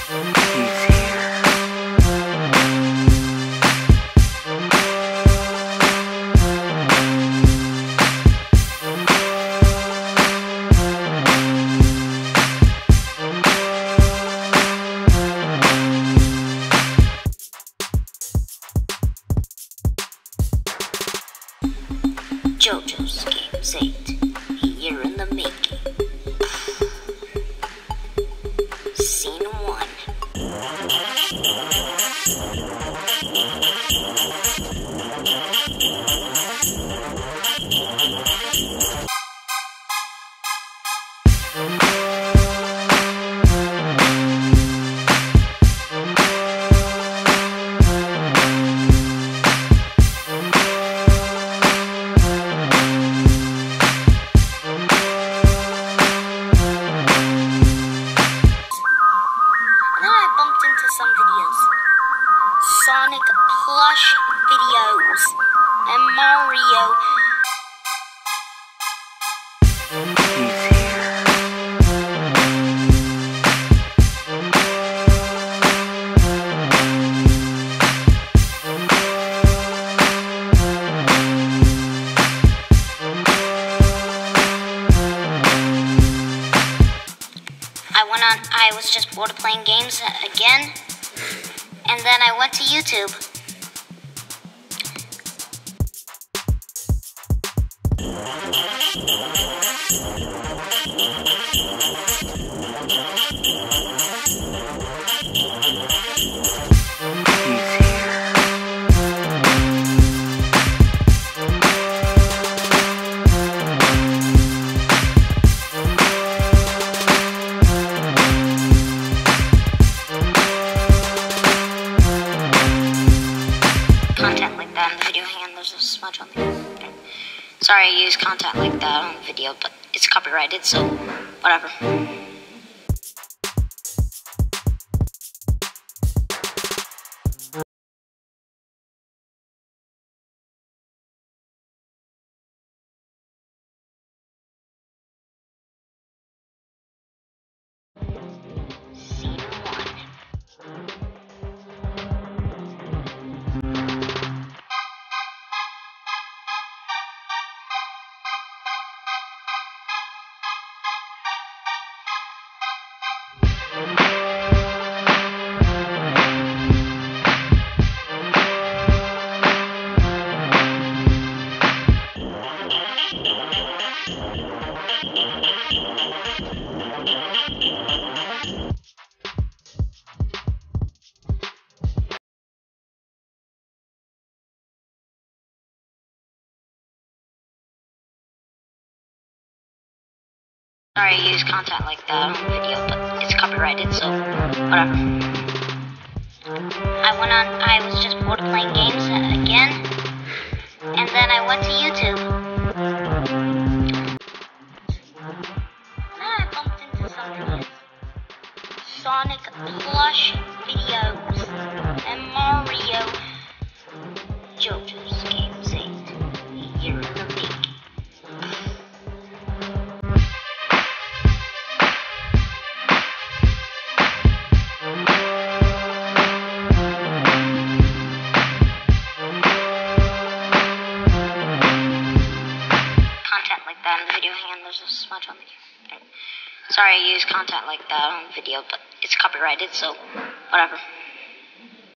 JoJo's Games 8, a year in the making. Scene 1. Some videos, Sonic plush videos, and Mario. I was just bored of playing games again, and then I went to YouTube. Content like that in the video. Hang on, there's a smudge on the okay. Sorry I used content like that on the video, but it's copyrighted, so whatever. Scene 1. Sorry I used content like that on the video, but it's copyrighted, so whatever. I was just bored of playing games again, and then I went to YouTube. And then I bumped into some videos, Sonic plush videos, and Mario. JoJo's Games 8, a year in the making. Like that in the video. Hang on, there's a smudge on the okay. Sorry I used content like that on the video, but it's copyrighted, so whatever.